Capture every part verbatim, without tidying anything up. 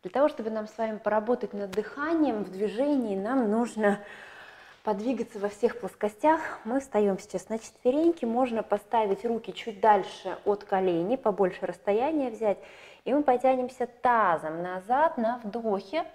Для того, чтобы нам с вами поработать над дыханием в движении, нам нужно подвигаться во всех плоскостях. Мы встаем сейчас на четвереньки, можно поставить руки чуть дальше от коленей, побольше расстояния взять, и мы потянемся тазом назад на вдохе.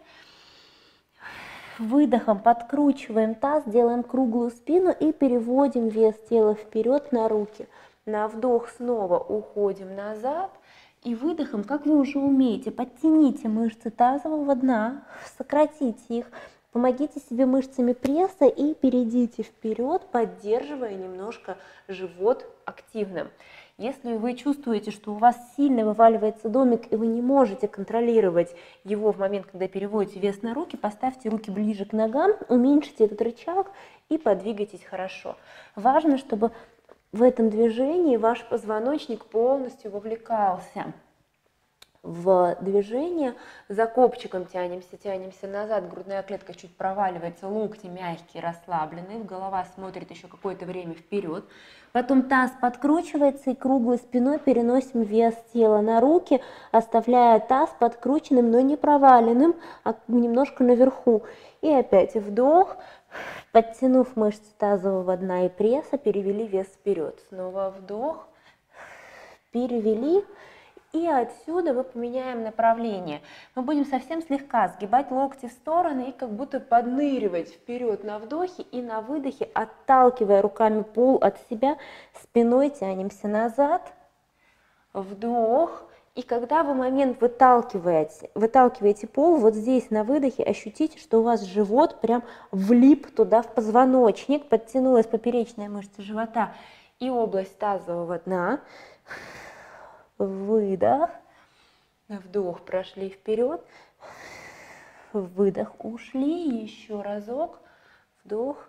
Выдохом подкручиваем таз, делаем круглую спину и переводим вес тела вперед на руки. На вдох снова уходим назад. И выдохом, как вы уже умеете, подтяните мышцы тазового дна, сократите их, помогите себе мышцами пресса и перейдите вперед, поддерживая немножко живот активным. Если вы чувствуете, что у вас сильно вываливается домик и вы не можете контролировать его в момент, когда переводите вес на руки, поставьте руки ближе к ногам, уменьшите этот рычаг и подвигайтесь хорошо. Важно, чтобы в этом движении ваш позвоночник полностью вовлекался в движение. За копчиком тянемся, тянемся назад, грудная клетка чуть проваливается, локти мягкие, расслабленные, голова смотрит еще какое-то время вперед. Потом таз подкручивается и круглой спиной переносим вес тела на руки, оставляя таз подкрученным, но не проваленным, а немножко наверху. И опять вдох. Подтянув мышцы тазового дна и пресса, перевели вес вперед. Снова вдох, перевели. И отсюда мы поменяем направление. Мы будем совсем слегка сгибать локти в стороны и как будто подныривать вперед на вдохе и на выдохе, отталкивая руками пол от себя, спиной тянемся назад. Вдох. И когда вы в момент выталкиваете, выталкиваете пол, вот здесь на выдохе ощутите, что у вас живот прям влип туда в позвоночник, подтянулась поперечная мышца живота и область тазового дна. Выдох. Вдох, прошли вперед. Выдох, ушли. Еще разок. Вдох.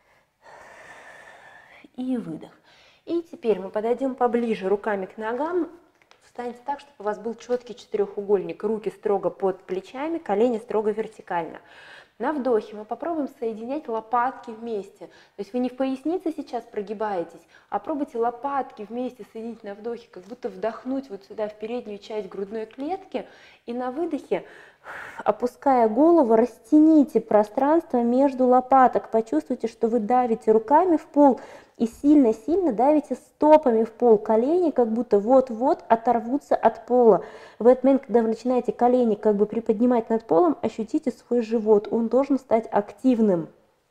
И выдох. И теперь мы подойдем поближе руками к ногам. Встаньте так, чтобы у вас был четкий четырехугольник. Руки строго под плечами, колени строго вертикально. На вдохе мы попробуем соединять лопатки вместе. То есть вы не в пояснице сейчас прогибаетесь, а пробуйте лопатки вместе соединить на вдохе, как будто вдохнуть вот сюда в переднюю часть грудной клетки. И на выдохе, опуская голову, растяните пространство между лопаток. Почувствуйте, что вы давите руками в пол и сильно-сильно давите стопами в пол. Колени как будто вот-вот оторвутся от пола. В этот момент, когда вы начинаете колени как бы приподнимать над полом, ощутите свой живот. Он должен стать активным.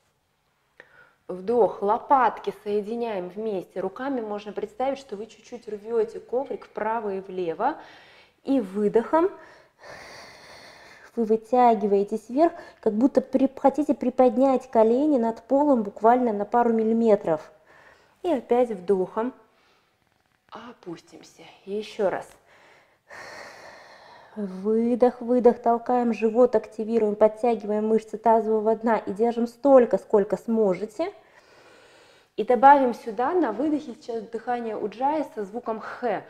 Вдох, лопатки соединяем вместе. Руками можно представить, что вы чуть-чуть рвете коврик вправо и влево. И выдохом вы вытягиваетесь вверх, как будто при, хотите приподнять колени над полом буквально на пару миллиметров. И опять вдохом опустимся. Еще раз. Выдох, выдох, толкаем живот, активируем, подтягиваем мышцы тазового дна и держим столько, сколько сможете. И добавим сюда на выдохе сейчас дыхание уджая со звуком х.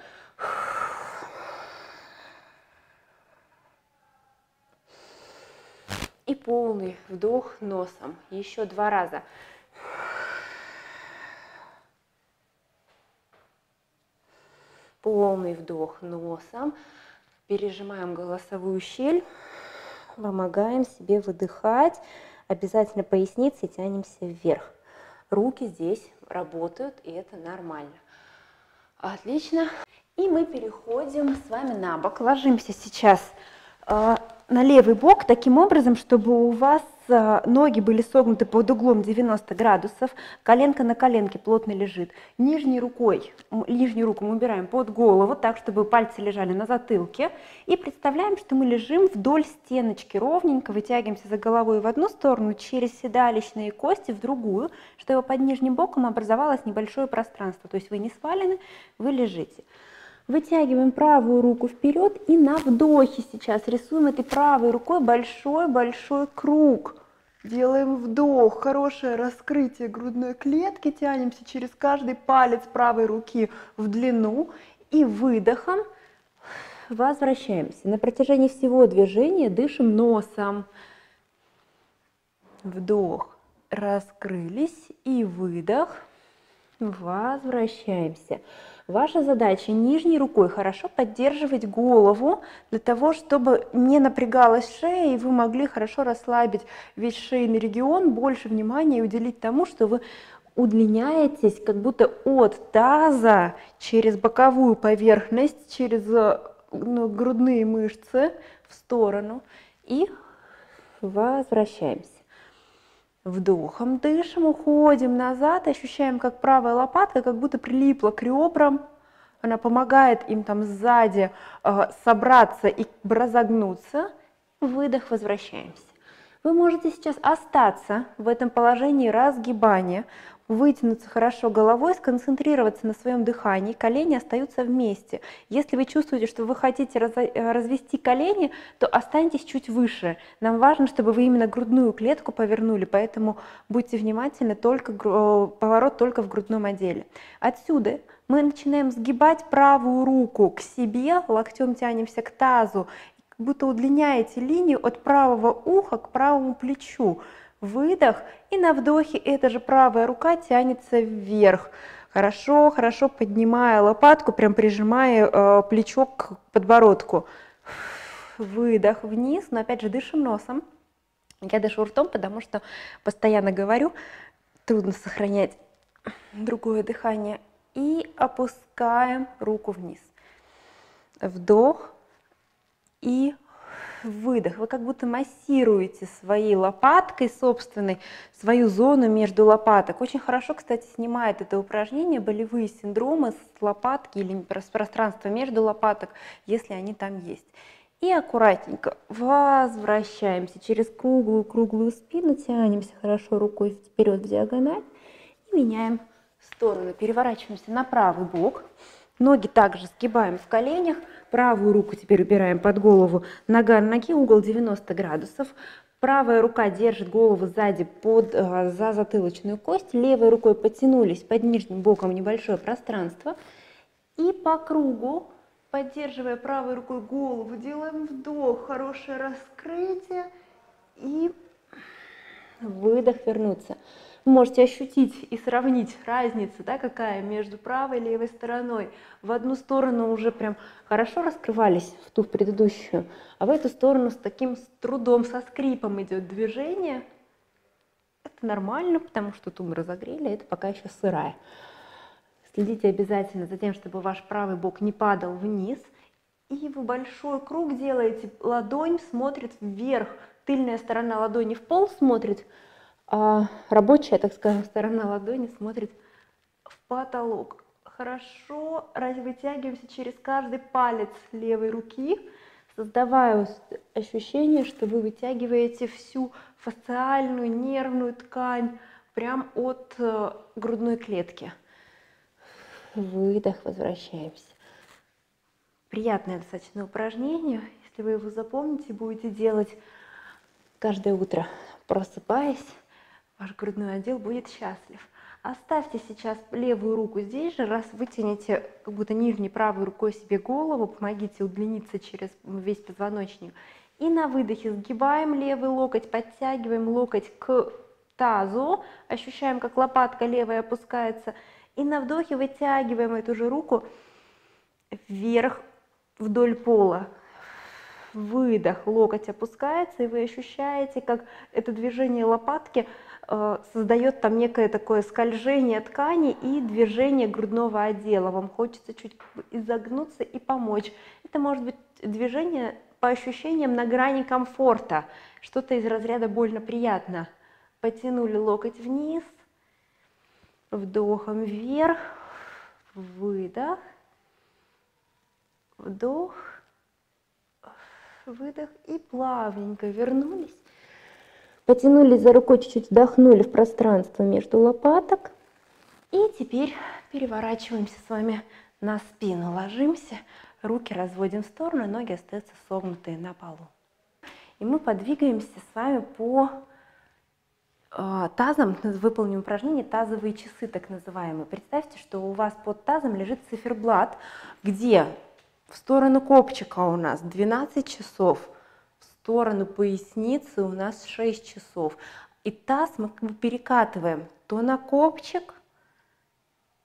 И полный вдох носом. Еще два раза. Полный вдох носом. Пережимаем голосовую щель. Помогаем себе выдыхать. Обязательно поясницей тянемся вверх. Руки здесь работают, и это нормально. Отлично. И мы переходим с вами на бок. Ложимся сейчас э, на левый бок таким образом, чтобы у вас ноги были согнуты под углом девяносто градусов, коленка на коленке плотно лежит. Нижней рукой, нижнюю руку мы убираем под голову, так, чтобы пальцы лежали на затылке. И представляем, что мы лежим вдоль стеночки ровненько, вытягиваемся за головой в одну сторону, через седалищные кости в другую, чтобы под нижним боком образовалось небольшое пространство. То есть вы не свалены, вы лежите. Вытягиваем правую руку вперед и на вдохе сейчас рисуем этой правой рукой большой-большой круг. Делаем вдох, хорошее раскрытие грудной клетки, тянемся через каждый палец правой руки в длину и выдохом возвращаемся. На протяжении всего движения дышим носом. Вдох, раскрылись и выдох. Возвращаемся. Ваша задача нижней рукой хорошо поддерживать голову, для того, чтобы не напрягалась шея, и вы могли хорошо расслабить весь шейный регион, больше внимания уделить тому, что вы удлиняетесь как будто от таза через боковую поверхность, через ну, грудные мышцы в сторону и возвращаемся. Вдохом дышим, уходим назад, ощущаем, как правая лопатка как будто прилипла к ребрам. Она помогает им там сзади э, собраться и разогнуться. Выдох, возвращаемся. Вы можете сейчас остаться в этом положении разгибания, вытянуться хорошо головой, сконцентрироваться на своем дыхании, колени остаются вместе. Если вы чувствуете, что вы хотите развести колени, то останьтесь чуть выше. Нам важно, чтобы вы именно грудную клетку повернули, поэтому будьте внимательны, только, поворот только в грудном отделе. Отсюда мы начинаем сгибать правую руку к себе, локтем тянемся к тазу, как будто удлиняете линию от правого уха к правому плечу. Выдох, и на вдохе эта же правая рука тянется вверх. Хорошо, хорошо поднимая лопатку, прям прижимая э, плечо к подбородку. Выдох вниз, но опять же дышим носом. Я дышу ртом, потому что постоянно говорю, трудно сохранять другое дыхание. И опускаем руку вниз. Вдох и выдох. Вы как будто массируете своей лопаткой собственной свою зону между лопаток. Очень хорошо, кстати, снимает это упражнение болевые синдромы с лопатки или с пространства между лопаток, если они там есть. И аккуратненько возвращаемся через круглую-круглую спину, тянемся хорошо рукой вперед в диагональ и меняем сторону. Переворачиваемся на правый бок. Ноги также сгибаем в коленях. Правую руку теперь убираем под голову. Нога на ноге, угол девяносто градусов. Правая рука держит голову сзади под, э, за затылочную кость. Левой рукой потянулись под нижним боком в небольшое пространство. И по кругу, поддерживая правой рукой голову, делаем вдох, хорошее раскрытие. И выдох, вернуться. Вы можете ощутить и сравнить разницу, да, какая между правой и левой стороной. В одну сторону уже прям хорошо раскрывались, в ту предыдущую, а в эту сторону с таким с трудом, со скрипом идет движение. Это нормально, потому что ту мы разогрели, а это пока еще сырая. Следите обязательно за тем, чтобы ваш правый бок не падал вниз. И вы большой круг делаете, ладонь смотрит вверх, тыльная сторона ладони в пол смотрит, а рабочая, так скажем, сторона ладони смотрит в потолок. Хорошо вытягиваемся через каждый палец левой руки, создавая ощущение, что вы вытягиваете всю фасциальную нервную ткань прям от грудной клетки. Выдох, возвращаемся. Приятное достаточно упражнение. Если вы его запомните, будете делать каждое утро, просыпаясь, ваш грудной отдел будет счастлив. Оставьте сейчас левую руку здесь же, раз вытяните как будто нижней правой рукой себе голову, помогите удлиниться через весь позвоночник. И на выдохе сгибаем левый локоть, подтягиваем локоть к тазу, ощущаем, как лопатка левая опускается. И на вдохе вытягиваем эту же руку вверх вдоль пола. Выдох, локоть опускается, и вы ощущаете, как это движение лопатки э, создает там некое такое скольжение ткани и движение грудного отдела. Вам хочется чуть изогнуться и помочь. Это может быть движение по ощущениям на грани комфорта, что-то из разряда больно приятно. Потянули локоть вниз, вдохом вверх, выдох, вдох, выдох и плавненько вернулись. Потянулись за рукой, чуть-чуть вдохнули в пространство между лопаток. И теперь переворачиваемся с вами на спину. Ложимся, руки разводим в сторону, ноги остаются согнутые на полу. И мы подвигаемся с вами по э, тазам, выполним упражнение тазовые часы, так называемые. Представьте, что у вас под тазом лежит циферблат, где в сторону копчика у нас двенадцать часов, в сторону поясницы у нас шесть часов. И таз мы как бы перекатываем то на копчик,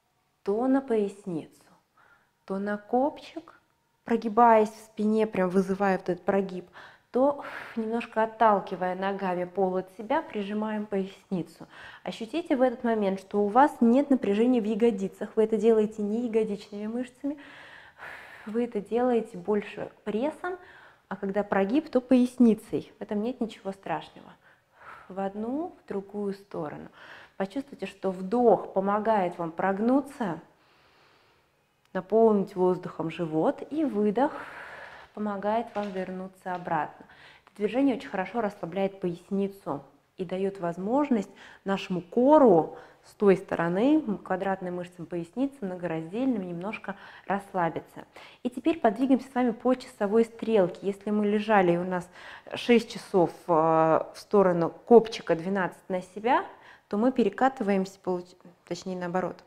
то на поясницу, то на копчик, прогибаясь в спине, прям вызывая вот этот прогиб, то немножко отталкивая ногами пол от себя, прижимаем поясницу. Ощутите в этот момент, что у вас нет напряжения в ягодицах. Вы это делаете не ягодичными мышцами, вы это делаете больше прессом, а когда прогиб, то поясницей. В этом нет ничего страшного. В одну, в другую сторону. Почувствуйте, что вдох помогает вам прогнуться, наполнить воздухом живот, и выдох помогает вам вернуться обратно. Это движение очень хорошо расслабляет поясницу и дает возможность нашему кору с той стороны, квадратным мышцам поясницы, многораздельным, немножко расслабиться. И теперь подвигаемся с вами по часовой стрелке. Если мы лежали, и у нас шесть часов в сторону копчика, двенадцать на себя, то мы перекатываемся, точнее наоборот,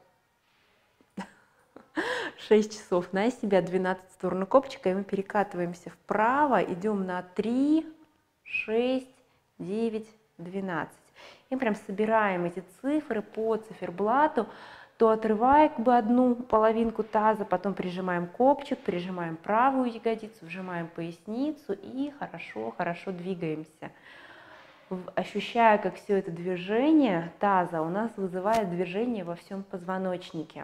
шесть часов на себя, двенадцать в сторону копчика, и мы перекатываемся вправо, идем на три, шесть, девять, двенадцать. И прям собираем эти цифры по циферблату, то отрывая как бы одну половинку таза, потом прижимаем копчик, прижимаем правую ягодицу, вжимаем поясницу и хорошо-хорошо двигаемся. Ощущая, как все это движение таза у нас вызывает движение во всем позвоночнике.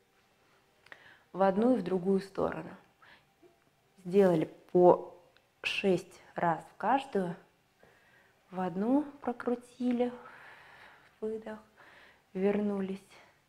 В одну и в другую сторону. Сделали по шесть раз в каждую. В одну прокрутили, выдох, вернулись.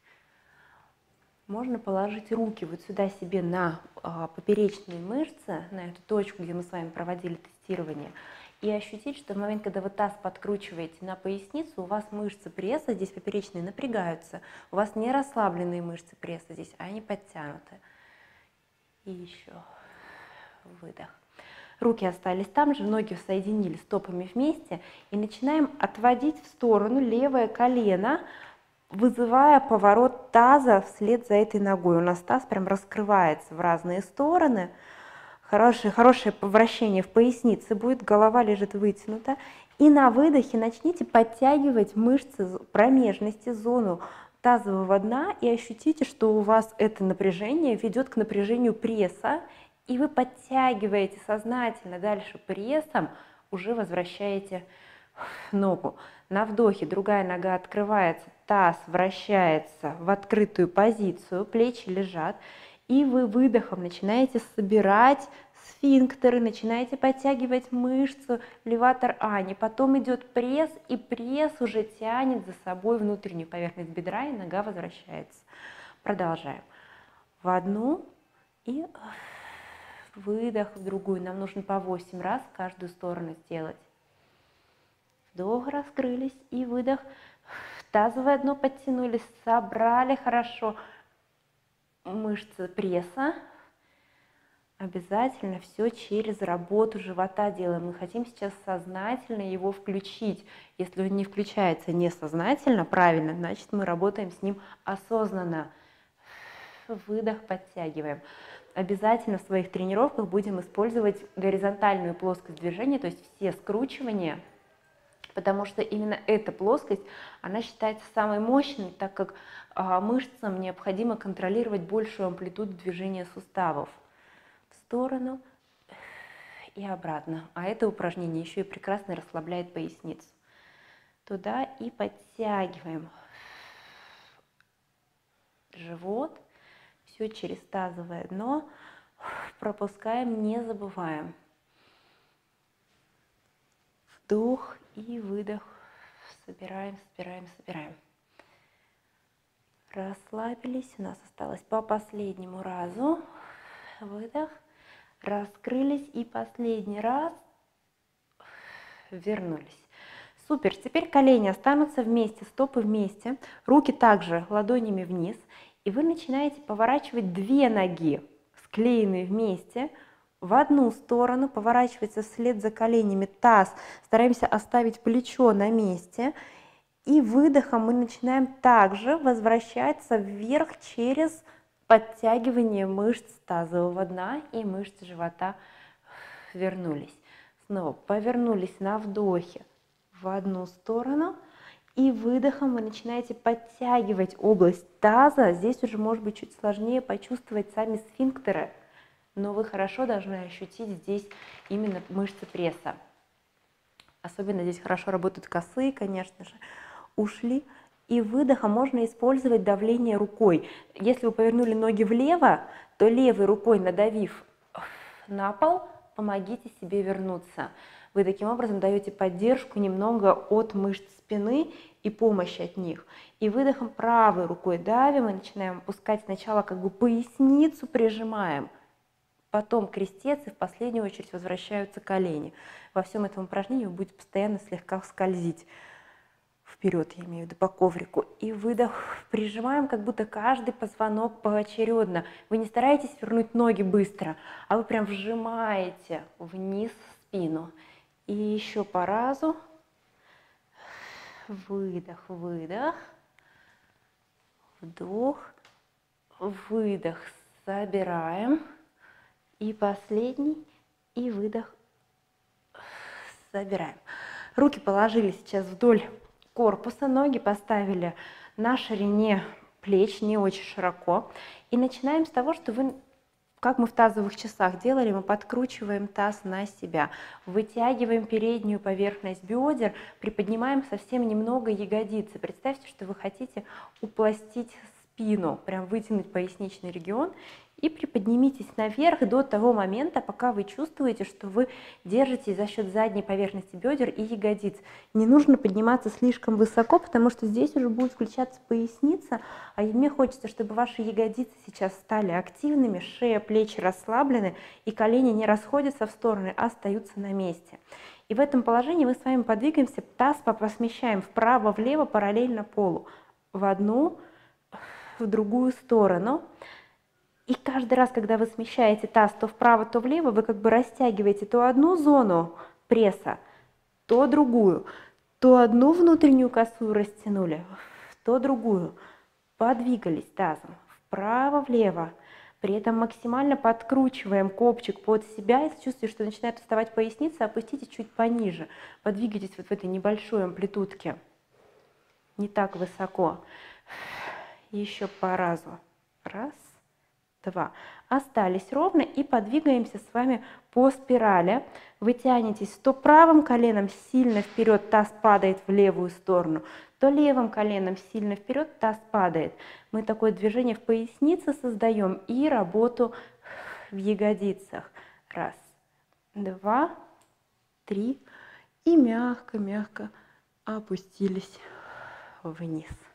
Можно положить руки вот сюда себе на а, поперечные мышцы, на эту точку, где мы с вами проводили тестирование, и ощутить, что в момент, когда вы таз подкручиваете на поясницу, у вас мышцы пресса, здесь поперечные, напрягаются. У вас не расслабленные мышцы пресса здесь, а они подтянуты. И еще выдох. Руки остались там же, ноги соединили стопами вместе. И начинаем отводить в сторону левое колено, вызывая поворот таза вслед за этой ногой. У нас таз прям раскрывается в разные стороны. Хорошее, хорошее вращение в пояснице будет, голова лежит вытянута. И на выдохе начните подтягивать мышцы промежности, зону тазового дна, и ощутите, что у вас это напряжение ведет к напряжению пресса, и вы подтягиваете сознательно дальше прессом, уже возвращаете ногу. На вдохе другая нога открывается, таз вращается в открытую позицию, плечи лежат, и вы выдохом начинаете собирать сфинктеры, начинаете подтягивать мышцу леватор ани, потом идет пресс, и пресс уже тянет за собой внутреннюю поверхность бедра, и нога возвращается. Продолжаем. В одну и выдох в другую. Нам нужно по восемь раз в каждую сторону сделать. Вдох, раскрылись, и выдох. Тазовое дно подтянулись, собрали хорошо мышцы пресса. Обязательно все через работу живота делаем. Мы хотим сейчас сознательно его включить. Если он не включается несознательно, правильно, значит мы работаем с ним осознанно. Выдох, подтягиваем. Обязательно в своих тренировках будем использовать горизонтальную плоскость движения, то есть все скручивания, потому что именно эта плоскость, она считается самой мощной, так как а, мышцам необходимо контролировать большую амплитуду движения суставов. Сторону и обратно. А это упражнение еще и прекрасно расслабляет поясницу. Туда и подтягиваем живот. Все через тазовое дно. Пропускаем, не забываем. Вдох и выдох. Собираем, собираем, собираем. Расслабились. У нас осталось по последнему разу. Выдох. Раскрылись, и последний раз вернулись. Супер, теперь колени останутся вместе, стопы вместе, руки также ладонями вниз, и вы начинаете поворачивать две ноги, склеенные вместе, в одну сторону, поворачивается вслед за коленями таз, стараемся оставить плечо на месте, и выдохом мы начинаем также возвращаться вверх через подтягивание мышц тазового дна и мышц живота. Вернулись. Снова повернулись на вдохе в одну сторону И выдохом вы начинаете подтягивать область таза. Здесь уже может быть чуть сложнее почувствовать сами сфинктеры, но вы хорошо должны ощутить здесь именно мышцы пресса. Особенно здесь хорошо работают косые, конечно же. Ушли. И выдохом можно использовать давление рукой. Если вы повернули ноги влево, то левой рукой, надавив на пол, помогите себе вернуться. Вы таким образом даете поддержку немного от мышц спины и помощь от них. И выдохом правой рукой давим и начинаем опускать сначала как бы поясницу, прижимаем, потом крестец, и в последнюю очередь возвращаются колени. Во всем этом упражнении вы будете постоянно слегка скользить вперед, я имею в виду по коврику. И выдох, прижимаем, как будто каждый позвонок поочередно. Вы не стараетесь вернуть ноги быстро, а вы прям вжимаете вниз спину. И еще по разу. Выдох, выдох. Вдох, выдох. Собираем. И последний. И выдох. Собираем. Руки положили сейчас вдоль корпуса, ноги поставили на ширине плеч, не очень широко. И начинаем с того, что вы, как мы в тазовых часах делали, мы подкручиваем таз на себя, вытягиваем переднюю поверхность бедер, приподнимаем совсем немного ягодицы. Представьте, что вы хотите упластить спину, прям вытянуть поясничный регион, и приподнимитесь наверх до того момента, пока вы чувствуете, что вы держитесь за счет задней поверхности бедер и ягодиц. Не нужно подниматься слишком высоко, потому что здесь уже будет включаться поясница, а мне хочется, чтобы ваши ягодицы сейчас стали активными, шея, плечи расслаблены, и колени не расходятся в стороны, а остаются на месте. И в этом положении мы с вами подвигаемся, таз посмещаем вправо-влево параллельно полу, в одну, в другую сторону. И каждый раз, когда вы смещаете таз то вправо, то влево, вы как бы растягиваете то одну зону пресса, то другую. То одну внутреннюю косую растянули, то другую. Подвигались тазом вправо-влево. При этом максимально подкручиваем копчик под себя. Если чувствуете, что начинает вставать поясница, опустите чуть пониже. Подвигайтесь вот в этой небольшой амплитудке. Не так высоко. Еще по разу. Раз. Два. Остались ровно и подвигаемся с вами по спирали. Вы тянетесь то правым коленом сильно вперед, таз падает в левую сторону, то левым коленом сильно вперед, таз падает. Мы такое движение в пояснице создаем и работу в ягодицах. Раз, два, три. И мягко-мягко опустились вниз.